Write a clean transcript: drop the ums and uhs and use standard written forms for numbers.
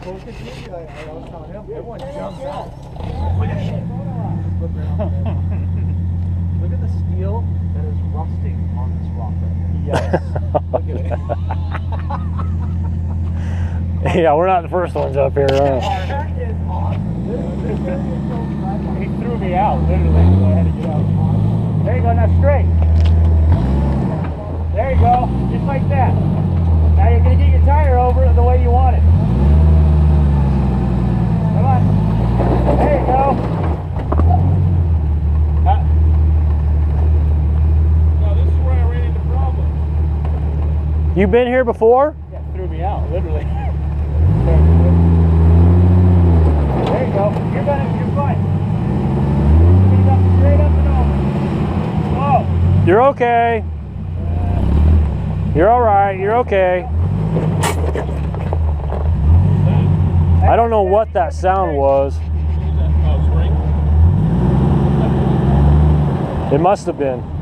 focus maybe, like I was telling him, everyone jumps out. Look at shit. Look around. Look at the steel that is rusting on this rock right here. Yes. Look at it. Yeah, we're not the first ones up here. That is awesome. He threw me out, literally, so I had to get out. There you go, now straight. There you go, just like that. Now you're going to get your tire over the way you want it. Come on. There you go. Now this is where I ran into problems. You been here before? Yeah, threw me out, literally. There you go. You're fine. Get up, straight up and over. Whoa. You're okay. You're all right. You're okay. I don't know what that sound was. It must have been.